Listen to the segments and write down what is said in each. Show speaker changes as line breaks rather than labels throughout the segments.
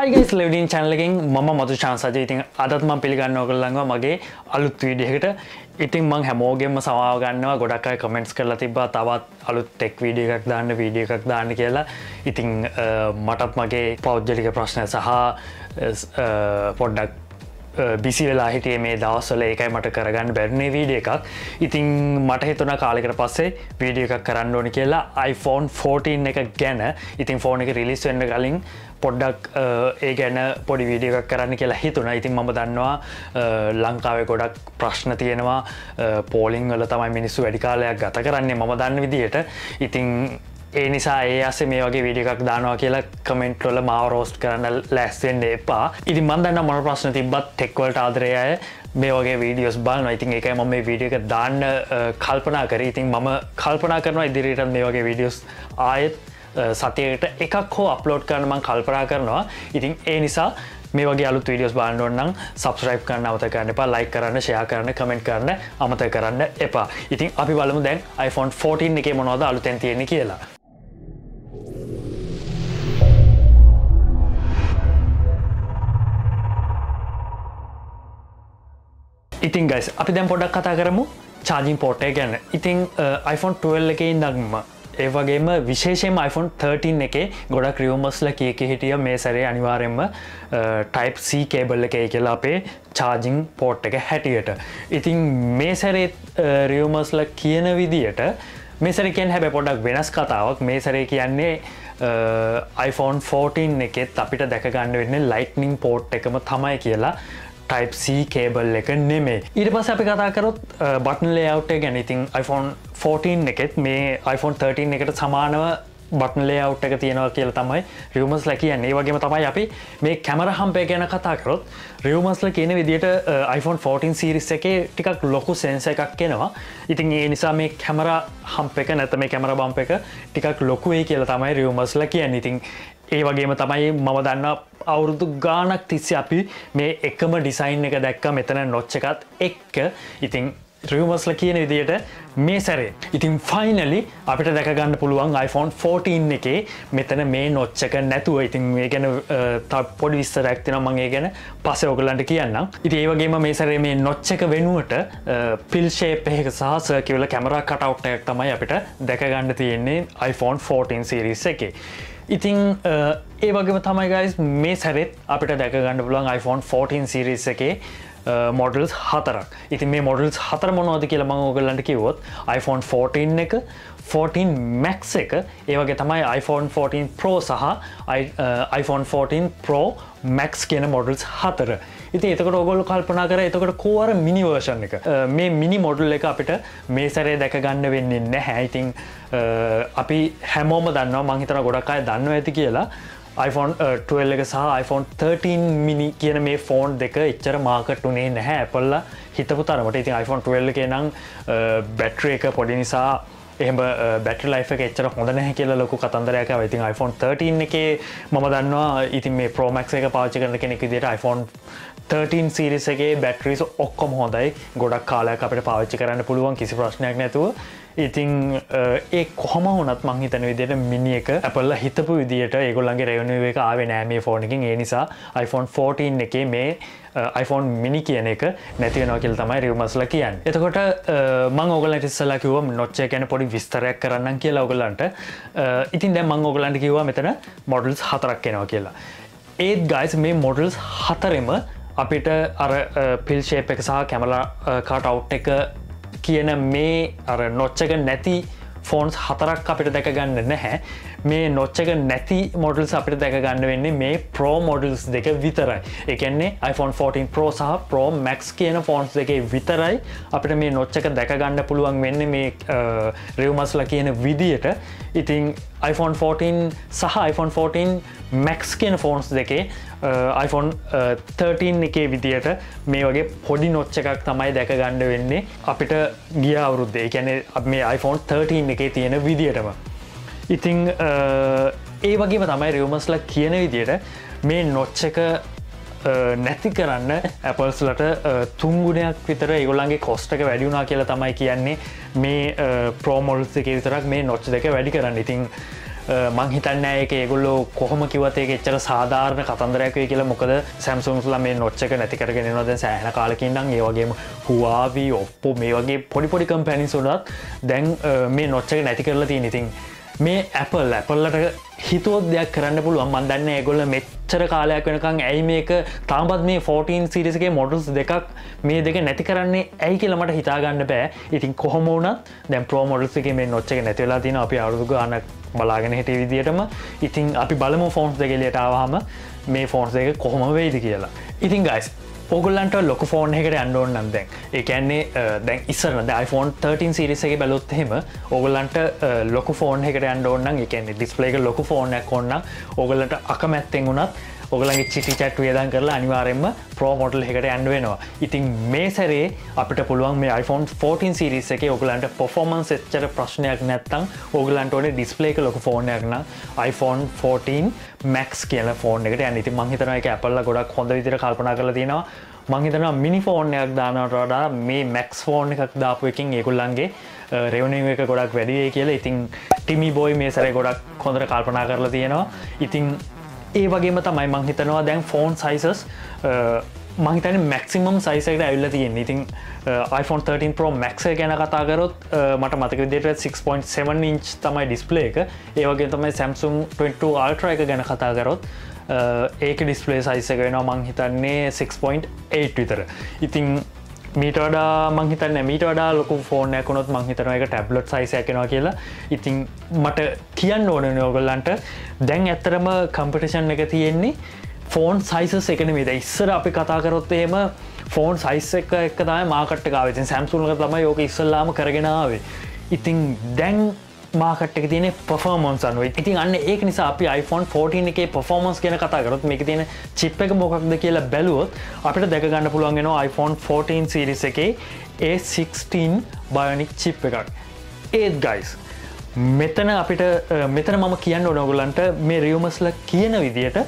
Hi guys, Levin channel එකෙන් මම මතු chance අද ඉතින් අදත් මම පිළිගන්නවා ඔයගොල්ලන්ව මගේ අලුත් වීඩියෝ එකකට. ඉතින් මම හැමෝගෙම සමාව ගන්නවා. ගොඩක් අය කමෙන්ට්ස් කරලා තිබ්බා තවත් අලුත් ටෙක් වීඩියෝ එකක් දාන්න කියලා. ඉතින් මටත් මගේ පෞද්ගලික ප්‍රශ්න සහ පොඩ්ඩක් බිසි වෙලා හිටියේ මේ දවස්වල ඒකයි මට කරගන්න බැරිනේ වීඩියෝ එකක්. ඉතින් මට හිතුණා කාලයකට පස්සේ වීඩියෝ එකක් කරන්න ඕනේ කියලා iPhone 14 එක ගැන. ඉතින් ෆෝන් එක රිලීස් වෙන්න කලින් පොඩ්ඩක් ඒ ගැන පොඩි වීඩියෝ එකක් කරන්න කියලා හිතුණා. ඉතින් මම දන්නවා ලංකාවේ ගොඩක් ප්‍රශ්න තියෙනවා. පෝලිං වල තමයි මිනිස්සු වැඩි කාලයක් ගත කරන්නේ මම දන්න විදිහට. ඉතින් ඒ නිසා ඒ අස්සේ මේ වගේ වීඩියෝ එකක් දානවා කියලා කමෙන්ට් වල මාව රෝස්ට් කරන්න ලෑස්ති වෙන්න එපා. ඉතින් මම දන්නවා මොන ප්‍රශ්න තිබ්බත් ටෙක් වලට ආදරේ අය මේ වගේ වීඩියෝස් බලනවා. ඉතින් ඒකයි මම මේ වීඩියෝ එක දාන්න කල්පනා කරේ. ඉතින් මම කල්පනා කරනවා ඉදිරියට මේ වගේ වීඩියෝස් ආයෙත් සතියකට එකක් හෝ අප්ලෝඩ් කරන්න මම කල්පනා කරනවා. ඉතින් ඒ නිසා මේ වගේ අලුත් වීඩියෝස් බලන්න ඕන නම් subscribe කරන්න අමතක කරන්න එපා, like කරන්න, share කරන්න, comment කරන්න අමතක කරන්න එපා. ඉතින් අපි බලමු දැන් iPhone 14 එකේ මොනවද අලුතෙන් තියෙන්නේ කියලා. ඉතින් guys අපි දැන් පොඩ්ඩක් කතා කරමු charging port එක ගැන. ඉතින් iPhone 12 එකේ ඉඳන්ම ඒ වගේම විශේෂයෙන්ම iPhone 13 එකේ ගොඩක් රියුමර්ස්ලා කීකේ හිටිය මේ සැරේ අනිවාර්යෙන්ම type C cable එකේ කියලා අපේ charging port එක හැටියට. ඉතින් මේ සැරේ රියුමර්ස්ලා කියන විදියට මේ සැරේ කියන්නේ හැබැයි පොඩ්ඩක් වෙනස් කතාවක්. මේ සැරේ කියන්නේ iPhone 14 එකෙත් අපිට දැක ගන්න වෙන්නේ lightning port එකම තමයි කියලා. Type C cable එක නෙමෙයි. ඊට පස්සේ අපි කතා කරොත් button layout එක ගැන. ඉතින් iPhone 14 එකෙත් මේ iPhone 13 එකට සමානව button layout එක තියෙනවා කියලා තමයි rumors ලා කියන්නේ. ඒ වගේම තමයි අපි මේ camera hump එක ගැන කතා කරොත් rumors ලා කියන විදිහට iPhone 14 series එකේ ටිකක් ලොකු sensor එකක් එනවා. ඉතින් ඒ නිසා මේ camera hump එක නැත්නම් මේ camera bump එක ටිකක් ලොකු වෙයි කියලා තමයි rumors ලා කියන්නේ. ඉතින් ඒ වගේම තමයි මම දන්නා අවුරුදු ගානක් තිස්සේ අපි මේ එකම ඩිසයින් එක දැක්කා මෙතන නොච් එකත් එක්ක. ඉතින් රියුමර්ස්ලා කියන විදිහට මේ සැරේ ඉතින් ෆයිනලි අපිට දැක ගන්න පුළුවන් iPhone 14 එකේ මෙතන මේ නොච් එක නැතුව. ඉතින් මේ ගැන තව පොඩි විස්තරයක් තියෙනවා මම ඒ ගැන පස්සේ ඔයගලන්ට කියන්නම්. ඉතින් ඒ වගේම මේ සැරේ මේ නොච් එක වෙනුවට පිල් ෂේප් එකක සහ සර්කියුලර් කැමරා කටවුට් එකක් තමයි අපිට දැක ගන්න තියෙන්නේ iPhone 14 series එකේ. ඉතින් ඒ වගේම තමයි guys මේ සැරේත් අපිට දැක ගන්න පුළුවන් iPhone 14 series එකේ models 4ක්. ඉතින් මේ models 4 මොනවද කියලා මම ඔයගලන්ට කිව්වොත් iPhone 14 එක, 14 Max එක, ඒ වගේ තමයි iPhone 14 Pro සහ iPhone 14 Pro Max කියන models 4. ඉතින් එතකොට ඔයගොල්ලෝ කල්පනා කරා එතකොට කෝ අර mini version එක. මේ mini model එක අපිට මේ සැරේ දැක ගන්න වෙන්නේ නැහැ. ඉතින් අපි හැමෝම දන්නවා මම හිතනවා ගොඩක් අය දන්නවා ඇති කියලා iPhone 12 එක සහ iPhone 13 mini කියන මේ ෆෝන් දෙක එච්චර මාකට් උනේ නැහැ Apple ලා හිතපු තරමට. ඉතින් iPhone 12 එකේ නම් බැටරි එක පොඩි නිසා එහෙම බැටරි ලයිෆ් එක එච්චර හොඳ නැහැ කියලා ලොකු කතන්දරයක් ආවා. ඉතින් iPhone 13 එකේ මම දන්නවා ඉතින් මේ Pro Max එක පාවිච්චි කරන කෙනෙක් විදිහට iPhone 13 series එකේ බැටරිස් ඔක්කොම හොඳයි. ගොඩක් කාලයක් අපිට පාවිච්චි කරන්න පුළුවන් කිසි ප්‍රශ්නයක් නැතුව. ඉතින් ඒ කොහොම වුණත් මං හිතන විදිහට මිනි එක Apple ලා හිතපු විදිහට ඒගොල්ලන්ගේ revenue එක ආවේ නෑ මේ ෆෝන් එකෙන්. ඒ නිසා iPhone 14 එකේ මේ iPhone mini කියන එක නැති වෙනවා කියලා තමයි rumors ලා කියන්නේ. එතකොට මම ඔයගලන්ට ඉස්සෙල්ලා කිව්වා notch එක ගැන පොඩි විස්තරයක් කරන්නම් කියලා ඔයගලන්ට. ඉතින් දැන් මම ඔයගලන්ට කිව්වා මෙතන models 4ක් එනවා කියලා. ඒත් guys මේ models 4ෙම අපිට අර pill shape එක සහ camera cutout එක කියන මේ අර notch එක නැති phones 4ක් අපිට දැක ගන්න නැහැ. මේ notch එක නැති models අපිට දැක ගන්න වෙන්නේ මේ Pro models දෙක විතරයි. ඒ කියන්නේ iPhone 14 Pro සහ Pro Max කියන phones දෙකේ විතරයි අපිට මේ notch එක දැක ගන්න පුළුවන් වෙන්නේ මේ rumors ලා කියන විදියට. ඉතින් iPhone 14 සහ iPhone 14 Max කියන phones දෙකේ iPhone 13 එකේ විදියට මේ වගේ පොඩි notch එකක් තමයි දැක ගන්න වෙන්නේ අපිට ගිය අවුරුද්දේ. ඒ කියන්නේ මේ iPhone 13 එකේ තියෙන විදියටම. ඉතින් ඒ වගේම තමයි rumors ලා කියන විදියට මේ notch එක නැති කරන්න Apples ලට 3 ගුණයක් විතර ඒගොල්ලන්ගේ cost එක වැඩි වුණා කියලා තමයි කියන්නේ මේ Pro models එකේ විතරක් මේ notch දෙක වැඩි කරන්න. ඉතින් මං හිතන්නේ ඒක ඒගොල්ලෝ කොහොම කිව්වත් ඒක එච්චර සාධාරණ කතන්දරයක් වෙයි කියලා. මොකද Samsungලා මේ notch එක නැති කරගෙන යනවා දැන් සෑහෙන කාලෙකින් නම්. ඒ වගේම Huawei, Oppo මේ වගේ පොඩි කම්පැනිස් උනත් දැන් මේ notch එක නැති කරලා තියෙන. ඉතින් මේ Appleලට හිතුවොත් දෙයක් කරන්න පුළුවන්. මම දන්නේ ඒගොල්ලෝ මෙච්චර කාලයක් වෙනකන් ඇයි මේක තාමත් මේ 14 series එකේ models දෙකක් මේ දෙක නැති කරන්නේ ඇයි කියලා මට හිතා ගන්න බෑ. ඉතින් කොහොම වුණත් දැන් Pro models එකේ මේ notch එක නැති වෙලා තියෙනවා. අපි අවුරුදු ගානක් බලාගෙන හිටිය විදියටම. ඉතින් අපි බලමු phones දෙක එළියට ආවහම මේ phones දෙක කොහොම වෙයිද කියලා. ඉතින් guys ඔගොල්ලන්ට ලොකු ෆෝන් එකකට යන්න ඕන නම් දැන් ඒ කියන්නේ දැන් ඉස්සරන දැන් iPhone 13 series එකේ බැලුවොත් එහෙම ඔයගොල්ලන්ට ලොකු ෆෝන් එකකට යන්න ඕන නම් ඒ කියන්නේ ඩිස්ප්ලේ එක ලොකු ෆෝන් එකක් ඕන නම් ඔයගොල්ලන්ට අකමැත්තෙන් උනත් ඔයගොල්ලන්ගේ චිටි chat වියදම් කරලා අනිවාර්යයෙන්ම Pro model එකකට යන්න වෙනවා. ඉතින් මේ සැරේ අපිට පුළුවන් මේ iPhone 14 series එකේ ඔයගොල්ලන්ට performance එච්චර ප්‍රශ්නයක් නැත්තම් ඔයගොල්ලන්ට ඕනේ ඩිස්ප්ලේ එක ලොකු ෆෝන් එකක් නම් iPhone 14 Max කියන ෆෝන් එකට යන්න. ඉතින් මම හිතනවා ඒක Apple ලා ගොඩක් හොඳ විදිහට කල්පනා කරලා තියෙනවා. මං හිතනවා මිනි ෆෝන් එකක් දානවට වඩා මේ මැක්ස් ෆෝන් එකක් දාපු එකකින් ඒගොල්ලන්ගේ රෙවෙනියු එක ගොඩක් වැඩි වෙයි කියලා. ඉතින් ටිමි බොයි මේ සැරේ ගොඩක් හොඳට කල්පනා කරලා තියෙනවා. ඉතින් ඒ වගේම තමයි මං හිතනවා දැන් ෆෝන් sizes මං හිතන්නේ maximum size එකට ඇවිල්ලා තියෙන්නේ. ඉතින් iPhone 13 Pro Max එක ගැන කතා කරොත් මට මතක විදිහට 6.7 inch තමයි ඩිස්ප්ලේ එක. ඒ වගේම තමයි Samsung 22 Ultra එක ගැන කතා කරොත් ඒක ඩිස්ප්ලේ සයිස් එක වෙනවා මං හිතන්නේ 6.8 විතර. ඉතින් මීට වඩා මං හිතන්නේ මීට වඩා ලොකු ෆෝන් එකක් වුණොත් මං හිතනවා ඒක ටැබ්ලට් සයිස් එකක් වෙනවා කියලා. ඉතින් මට කියන්න ඕනේ ඔයගොල්ලන්ට දැන් ඇත්තටම කම්පිටිෂන් එක තියෙන්නේ ෆෝන් සයිසස් එක නෙමෙයි. දැන් ඉස්සර අපි කතා කරොත් එහෙම ෆෝන් සයිස් එක තමයි මාකට් එක ආවේ. ඉතින් Samsung එක තමයි ඕක ඉස්සල්ලාම කරගෙන ආවේ. ඉතින් දැන් මාකට් එකේ තියෙන performance අනුව. ඉතින් අන්න ඒක නිසා අපි iPhone 14 එකේ performance ගැන කතා කරොත් මේකේ තියෙන chip එක මොකක්ද කියලා බැලුවොත් අපිට දැක ගන්න පුළුවන් වෙනවා iPhone 14 series එකේ A16 bionic chip එකක්. ඒත් guys මෙතන අපිට මෙතන මම කියන්න ඕන ඔයගොල්ලන්ට මේ rumors කියන විදියට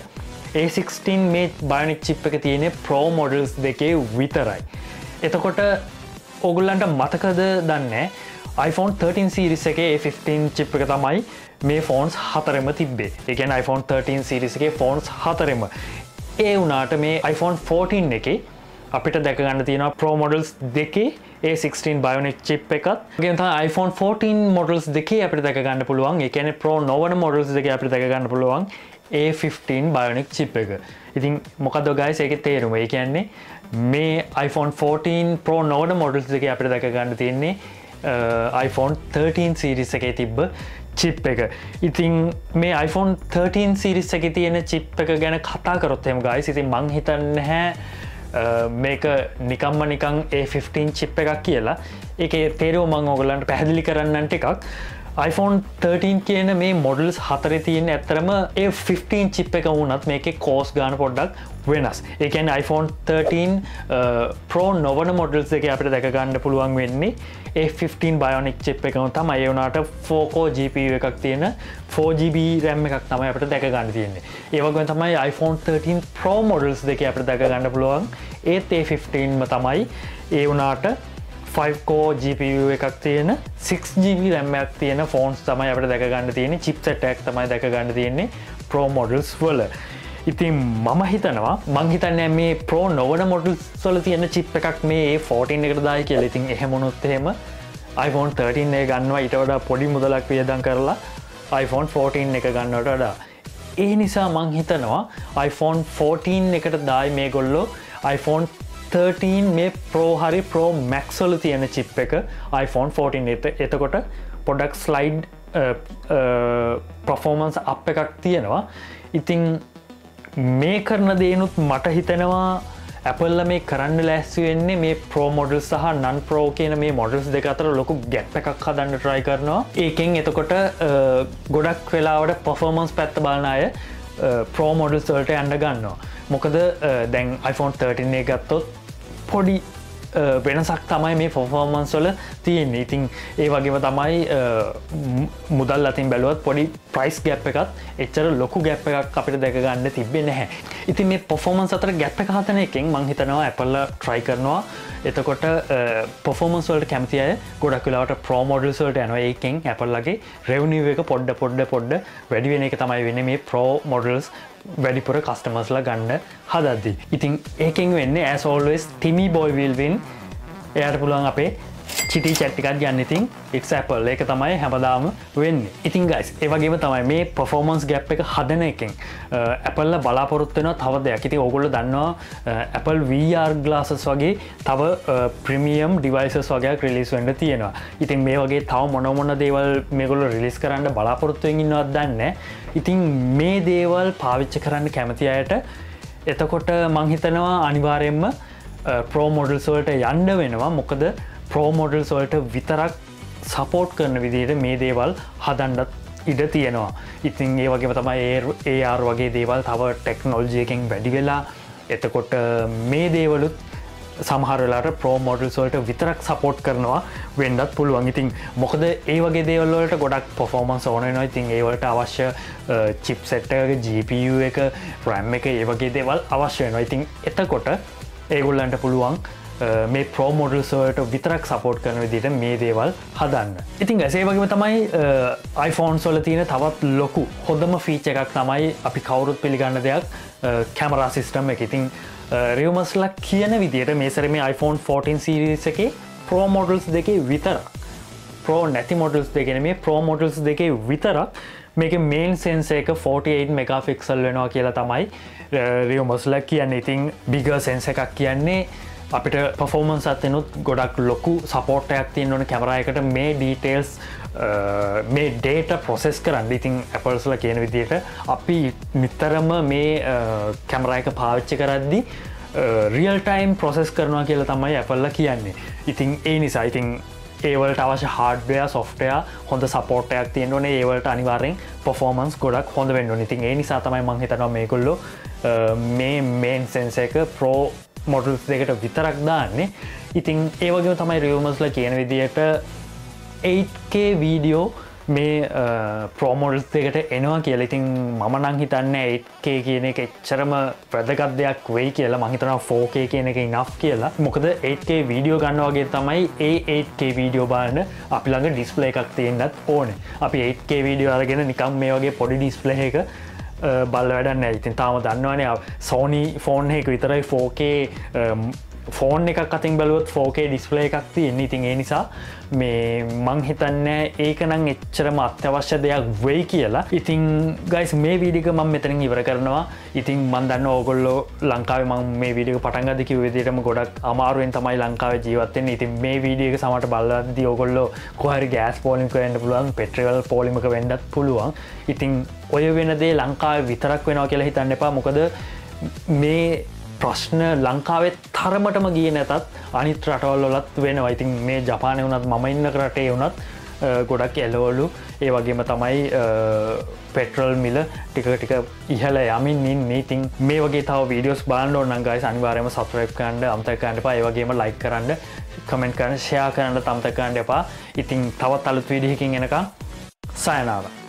A16 මේ bionic chip එක තියෙන්නේ Pro models දෙකේ විතරයි. එතකොට ඔයගොල්ලන්ට මතකද දන්නේ iPhone 13 series එකේ A15 chip එක තමයි මේ phones හතරෙම තිබ්බේ. ඒ කියන්නේ iPhone 13 series එකේ phones හතරෙම. ඒ වුණාට මේ iPhone 14 එකේ අපිට දැක ගන්න තියෙනවා Pro models දෙකේ A16 bionic chip එකත්. ඒ කියන්නේ තමයි iPhone 14 models දෙකේ අපිට දැක ගන්න පුළුවන්. ඒ කියන්නේ Pro නොවන models දෙකේ අපිට දැක ගන්න පුළුවන් A15 bionic chip එක. ඉතින් මොකද guys ඒකේ තේරුම? ඒ කියන්නේ මේ iPhone 14 Pro නොවන models දෙකේ අපිට දැක ගන්න තියෙන්නේ iPhone 13 series එකේ තිබ්බ chip එක. ඉතින් මේ iPhone 13 series එකේ තියෙන chip එක ගැන කතා කරොත් එහෙම guys ඉතින් මං හිතන්නේ නැහැ මේක නිකම්ම නිකන් A15 chip එකක් කියලා. ඒකේ තේරුම මම ඔයගොල්ලන්ට පැහැදිලි කරන්නම් ටිකක්. iPhone 13 කියන මේ models හතරේ තියෙන ඇත්තරම A15 chip එක වුණත් මේකේ cost ගාන පොඩ්ඩක් වෙනස්. ඒ කියන්නේ iPhone 13 Pro නොවන models එකේ අපිට දැක ගන්න පුළුවන් වෙන්නේ A15 bionic chip එකම තමයි. ඒ වුණාට 4-core GPU එකක් තියෙන 4GB RAM එකක් තමයි අපිට දැක ගන්න තියෙන්නේ. ඒ වගේම තමයි iPhone 13 Pro models දෙකේ අපිට දැක ගන්න පුළුවන් ඒත් A15ම තමයි. ඒ වුණාට 5-core GPU එකක් තියෙන 6GB RAM එකක් තියෙන phones තමයි අපිට දැක ගන්න තියෙන්නේ. chipset එකක් තමයි දැක ගන්න තියෙන්නේ Pro models වල. ඉතින් මම හිතන්නේ මේ Pro නොවන models වල තියෙන chip එකක් මේ A14 එකට දායි කියලා. ඉතින් එහෙම වුණොත් එහෙම iPhone 13 එක ගන්නවා ඊට වඩා පොඩි මුදලක් වියදම් කරලා iPhone 14 එක ගන්නවට වඩා. ඒ නිසා මම හිතනවා iPhone 14 එකට දායි මේගොල්ලෝ iPhone 13 මේ Pro හරි Pro Max වල තියෙන chip එක iPhone 14 එතකොට පොඩක් slide performance up එකක් තියෙනවා. ඉතින් මේ කරන දේනුත් මට හිතෙනවා Apple මේ කරන්න ලෑස්ති වෙන්නේ මේ Pro models සහ non Pro කියන මේ models දෙක අතර ලොකු gap එකක් හදන්න try කරනවා. ඒකෙන් එතකොට ගොඩක් වෙලාවට performance පැත්ත බලන අය Pro models වලට යන්න ගන්නවා. මොකද දැන් iPhone 13 එක ගත්තොත් පොඩි වෙනසක් තමයි මේ පොෆෝමන්ස් වල තියෙන්නේ. ඉතින් ඒ වගේම තමයි මුදල් අතින් බැලුවත් පොඩි ප්‍රයිස් ගැප් එකත් එච්චර ලොකු ගැප් එකක් අපිට දැක ගන්න තිබ්බේ නැහැ. ඉතින් මේ පොෆෝමන්ස් අතර ගැප් එක හදන එකෙන් මම හිතනවා Apple try කරනවා. එතකොට පොෆෝමන්ස් වලට කැමති අය ගොඩක් වෙලාවට Pro models වලට යනවා. ඒකෙන් Apple ලගේ revenue එක පොඩ්ඩ වැඩි වෙන එක තමයි වෙන්නේ මේ Pro models වැඩිපුර කස්ටමර්ස්ලා ගන්න හදද්දී. ඉතින් ඒකෙන් වෙන්නේ as always Timmy boy will win. එයාට පුළුවන් අපේ චිටි චැට් එකක් ගන්න. ඉතින් it's Apple. ඒක තමයි හැමදාම වෙන්නේ. ඉතින් guys ඒ වගේම තමයි මේ performance gap එක හදන එකෙන් Apple ලා බලාපොරොත්තු වෙනවා තව දෙයක්. ඉතින් ඕගොල්ලෝ දන්නවා Apple VR glasses වගේ තව premium devices වගේක් release වෙන්න තියෙනවා. ඉතින් මේ වගේ තව මොන දේවල් මේගොල්ලෝ release කරන්න බලාපොරොත්තු වෙමින් ඉන්නවද දන්නේ නැහැ. ඉතින් මේ දේවල් පාවිච්චි කරන්න කැමති අයට එතකොට මං හිතනවා අනිවාර්යයෙන්ම Pro models වලට යන්න වෙනවා. මොකද Pro models වලට විතරක් සපෝට් කරන විදිහට මේ දේවල් හදන්නත් ඉඩ තියෙනවා. ඉතින් ඒ වගේම තමයි AR වගේ දේවල් තව ටෙක්නොලොජි එකෙන් වැඩි වෙලා එතකොට මේ දේවලුත් සමහර වෙලාවට Pro models වලට විතරක් සපෝට් කරනවා වෙන්නත් පුළුවන්. ඉතින් මොකද ඒ වගේ දේවල් වලට ගොඩක් performance ඕන වෙනවා. ඉතින් ඒ වලට අවශ්‍ය chipset එක, GPU එක, RAM එක ඒ වගේ දේවල් අවශ්‍ය වෙනවා. ඉතින් එතකොට ඒගොල්ලන්ට පුළුවන් මේ Pro models වලට විතරක් සපෝට් කරන විදිහට මේ දේවල් හදන්න. ඉතින් ඒ වගේම තමයි iPhones වල තියෙන තවත් ලොකු හොඳම ෆීචර් එකක් තමයි අපි කවුරුත් පිළිගන්න දෙයක් කැමරා සිස්ටම් එක. ඉතින් රියුමර්ස්ලා කියන විදිහට මේ සැරේ මේ iPhone 14 series එකේ Pro models දෙකේ විතරක් Pro නැති models දෙකේ නෙමෙයි Pro models දෙකේ විතරක් මේකේ main sensor එක 48 megapixel වෙනවා කියලා තමයි රියුමර්ස්ලා කියන්නේ. ඉතින් bigger sensor එකක් කියන්නේ අපිට performance අතෙනුත් ගොඩක් ලොකු support එකක් තියෙන ඕන කැමරා එකට මේ details මේ data process කරන්න. ඉතින් Appleස්ලා කියන විදිහට අපි නිතරම මේ කැමරා එක පාවිච්චි කරද්දී real time process කරනවා කියලා තමයි Appleලා කියන්නේ. ඉතින් ඒ නිසා ඉතින් ඒ වලට අවශ්‍ය hardware software හොඳ support එකක් තියෙන්න ඕනේ. ඒ වලට අනිවාර්යෙන් performance ගොඩක් හොඳ වෙන්න ඕනේ. ඉතින් ඒ නිසා තමයි මම හිතනවා මේගොල්ලෝ මේ main sensor එක Pro models දෙකට විතරක් දාන්නේ. ඉතින් ඒ වගේම තමයි රියුමර්ස්ලා කියන විදිහට 8K වීඩියෝ මේ Pro models දෙකට එනවා කියලා. ඉතින් මම නම් හිතන්නේ 8K කියන එක එච්චරම වැදගත් දෙයක් වෙයි කියලා. මම හිතනවා 4K කියන එක enough කියලා. මොකද 8K වීඩියෝ ගන්නවා වගේ තමයි ඒ 8K වීඩියෝ බලන්න අපි ළඟ ඩිස්ප්ලේ එකක් තියෙන්නත් ඕනේ. අපි 8K වීඩියෝ අරගෙන නිකන් මේ වගේ පොඩි ඩිස්ප්ලේ එක බල්ල වැඩක් නැහැ. ඉතින් තාම දන්නවනේ Sony ෆෝන් එක විතරයි 4K ෆෝන් එකක් අතින් බැලුවොත් 4K ඩිස්ප්ලේ එකක් තියෙන්නේ. ඉතින් ඒ නිසා මේ මං හිතන්නේ ඒක නම් එච්චරම අත්‍යවශ්‍ය දෙයක් වෙයි කියලා. ඉතින් guys මේ වීඩියෝ එක මම මෙතනින් ඉවර කරනවා. ඉතින් මම දන්නවා ඕගොල්ලෝ ලංකාවේ මම මේ වීඩියෝ එක පටන් ගද්දි කිව්ව විදිහටම ගොඩක් අමාරුවෙන් තමයි ලංකාවේ ජීවත් වෙන්නේ. ඉතින් මේ වීඩියෝ එක සමහරට බලද්දී ඕගොල්ලෝ කොහරි ගෑස් පෝලිමක වෙන්න පුළුවන්, පෙට්‍රල් පෝලිමක වෙන්නත් පුළුවන්. ඉතින් ඔය වෙන දේ ලංකාවේ විතරක් වෙනවා කියලා හිතන්න එපා. මොකද මේ ප්‍රශ්න ලංකාවේ තරමටම ගියේ නැතත් අනිත් රටවල් වලත් වෙනවා. ඉතින් මේ ජපානයේ වුණත් මම ඉන්න රටේ වුණත් ගොඩක් එළවලු. ඒ වගේම තමයි පෙට්‍රල් මිල ටික ඉහළ යමින් ඉන්නේ. ඉතින් මේ වගේ තව වීඩියෝස් බලන්න ඕන නම් guys අනිවාර්යයෙන්ම subscribe කරන්න අමතක කරන්න එපා. ඒ වගේම like කරන්න, comment කරන්න, share කරන්න අමතක කරන්න එපා. ඉතින් තවත් අලුත් වීඩියෝ එකකින් එනකම් sayonara.